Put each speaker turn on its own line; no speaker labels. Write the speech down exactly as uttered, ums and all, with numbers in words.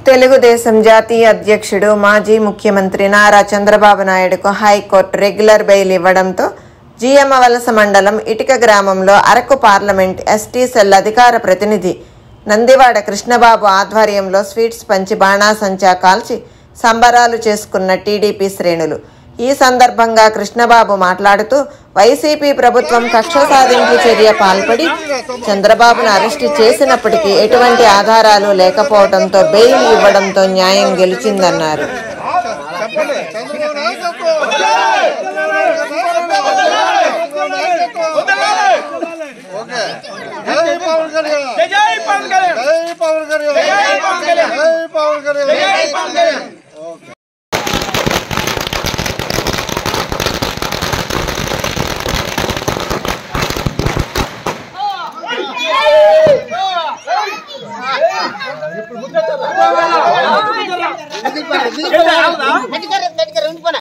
తెలుగుదేశం జాతీయ అధ్యక్షుడు మాజీ ముఖ్యమంత్రి నారా చంద్రబాబు నాయుడుకు హైకోర్టు రెగ్యులర్ బెయిల్ ఇవ్వడంతో జియమ్మవలస మండలం ఇటిక గ్రామంలో అరకు పార్లమెంట్ ఎస్టీ సెల్ అధికార ప్రతినిధి నందివాడ కృష్ణబాబు ఆధ్వర్యంలో స్వీట్స్ పంచి బాణాసంచా కాల్చి సంబరాలు చేసుకున్న టీడీపీ శ్రేణులు. ఈ సందర్భంగా కృష్ణబాబు మాట్లాడుతూ వైసీపీ ప్రభుత్వం కక్ష సాధింపు చర్య పాల్పడి చంద్రబాబును అరెస్టు చేసినప్పటికీ ఎటువంటి ఆధారాలు లేకపోవడంతో బెయిల్ ఇవ్వడంతో న్యాయం గెలిచిందన్నారు.
ఇప్పుడు